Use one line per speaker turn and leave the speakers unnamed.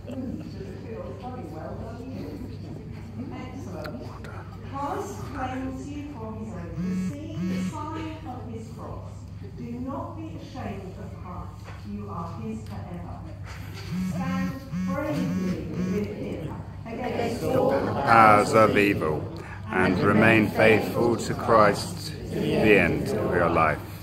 Excellent. Christ claims you for his own. Receive the sign of his cross. Do not be ashamed of Christ. You are his forever. Stand bravely with him against all the
powers of evil, and remain faithful to Christ to the end of your life.